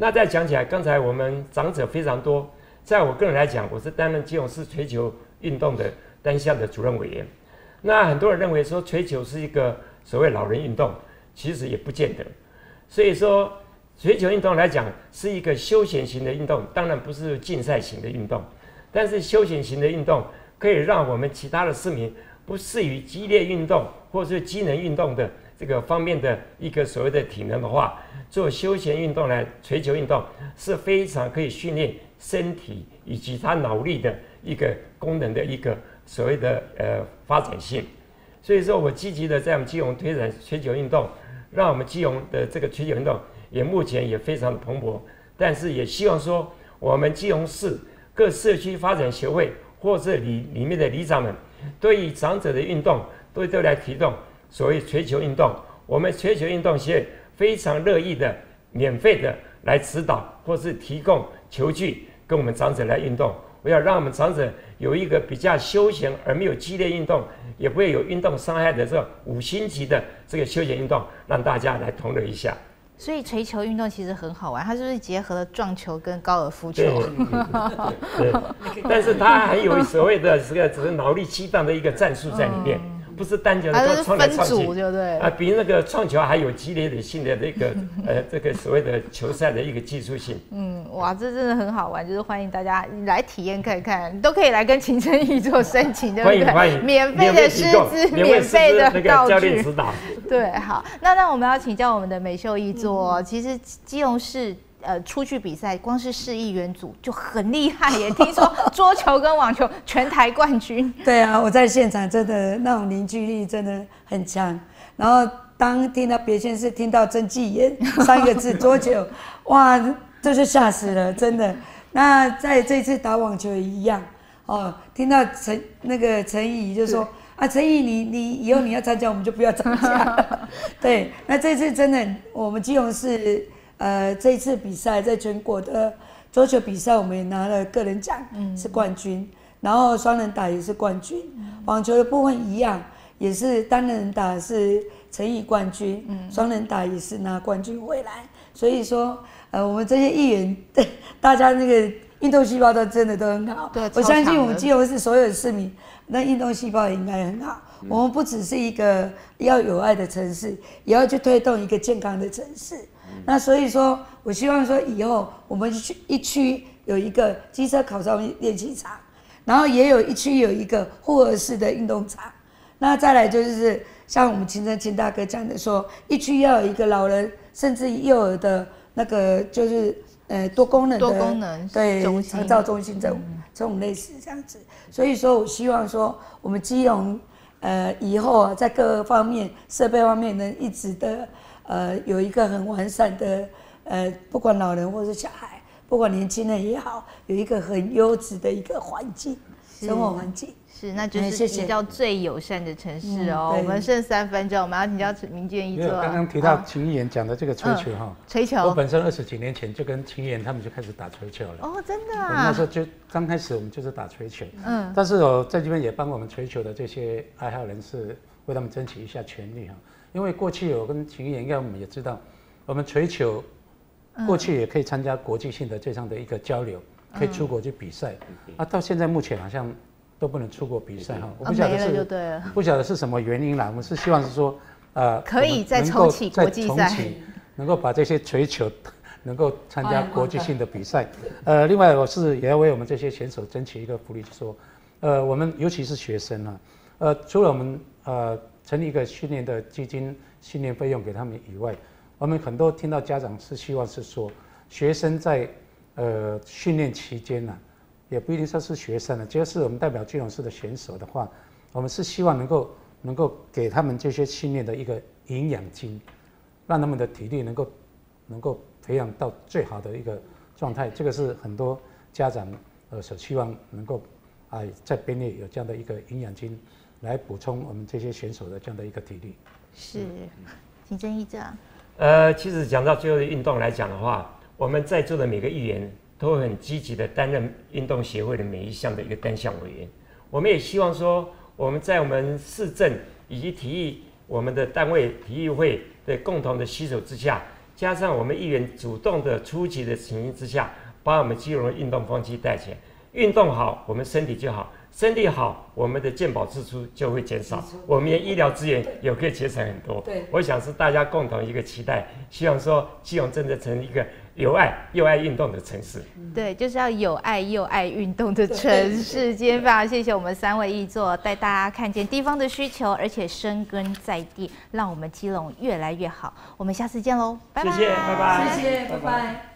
那再讲起来，刚才我们长者非常多，在我个人来讲，我是担任基隆市槌球运动的单项的主任委员。那很多人认为说槌球是一个所谓老人运动，其实也不见得。所以说，槌球运动来讲是一个休闲型的运动，当然不是竞赛型的运动。但是休闲型的运动可以让我们其他的市民不适于激烈运动或是机能运动的这个方面的一个所谓的体能的话，做休闲运动来槌球运动是非常可以训练身体以及他脑力的一个功能的一个所谓的发展性。所以说我积极的在我们基隆推展槌球运动，让我们基隆的这个槌球运动也目前也非常的蓬勃，但是也希望说我们基隆市各社区发展协会或是里面的里长们，对于长者的运动都来提动所谓槌球运动。我们槌球运动协会非常乐意的免费的来指导或是提供球具跟我们长者来运动。我要让我们长者有一个比较休闲而没有激烈运动，也不会有运动伤害的这个5星级的这个休闲运动，让大家来同乐一下。 所以槌球运动其实很好玩，它是不是结合了撞球跟高尔夫球？ 对，但是它还有所谓的这个脑力激荡的一个战术在里面，不是单纯的创来创去，比那个撞球还有激烈的性的那个这个所谓的球赛的一个技术性。 哇，这真的很好玩，就是欢迎大家来体验看看，你都可以来跟秦正义做申请，对不对？ 欢迎， 免费的师资，免费的道具， 教练指导。 对，好，那我们要请教我们的美秀议座，其实基隆市出去比赛，光是市议员组就很厉害耶！听说桌球跟网球全台冠军。 对啊，我在现场真的那种凝聚力真的很强。然后当听到别县市听到曾纪言3个字桌球，哇，这就吓死了，真的。那在这次打网球也一样哦，听到陈怡就说。陈怡，你以后你要参加，我们就不要参加。对，那这次真的，我们基隆市这一次比赛，在全国的桌球比赛，我们也拿了个人奖，是冠军。然后双人打也是冠军，网球的部分一样，也是单人打是陈怡冠军，双人打也是拿冠军回来。所以说，我们这些议员，大家那个运动细胞都真的都很好。对，我相信我们基隆市所有的市民。那运动细胞也应该很好。我们不只是一个要有爱的城市，也要去推动一个健康的城市。那所以说，我希望说以后我们一区有一个机车考照练习场，然后也有一区有一个复合式的运动场。那再来就是像我们秦大哥讲的说，一区要有一个老人甚至幼儿的那个就是多功能对长照中心这种类似这样子。所以说我希望说我们基隆以后啊，在各个方面设备方面能一直的有一个很完善的不管老人或是小孩，不管年轻人也好，有一个很优质的一个环境，生活环境。 是，那就是比较最友善的城市哦。我们剩3分钟，我们要请教民建议座。 刚刚提到秦议员讲的这个槌球哈， 槌球， 我本身20几年前就跟秦议员他们就开始打槌球了。 哦，真的啊！ 我那时候就刚开始我们就是打槌球，但是在这边也帮我们槌球的这些爱好人士为他们争取一下权利哈。因为过去我跟秦议员应该我们也知道，我们槌球过去也可以参加国际性的这样的一个交流，可以出国去比赛啊。到现在目前好像都不能出国比赛哈，我不晓得是什么原因啦。我们是希望是说， 可以再重启国际赛， 能够把这些槌球能够参加国际性的比赛。另外我是也要为我们这些选手争取一个福利，就是说，我们尤其是学生啊，除了我们成立一个训练的基金，训练费用给他们以外，我们很多听到家长是希望是说，学生在训练期间呢。也不一定说是学生了，只要是我们代表基隆市的选手的话，我们是希望能够给他们这些训练的一个营养金，让他们的体力能够培养到最好的一个状态。这个是很多家长所希望能够在编列有这样的一个营养金，来补充我们这些选手的这样的一个体力。 是，请正议长。 其实讲到最后的运动来讲的话，我们在座的每个议员都很积极的担任运动协会的每一项的一个单项委员。我们也希望说，我们在我们市政以及我们的单位体育会的共同的携手之下， 加上我们议员主动的出击的情形之下，把我们基隆的运动风气带起来。运动好，我们身体就好。身体好，我们的健保支出就会减少，我们的医疗资源也可以节省很多。 对， 我想是大家共同一个期待，希望说基隆真的成为一个有爱又爱运动的城市。 对，就是要有爱又爱运动的城市。今天非常谢谢我们3位议座带大家看见地方的需求，而且深耕在地，让我们基隆越来越好。我们下次见喽，拜拜。 谢谢，拜拜。 谢谢，拜拜。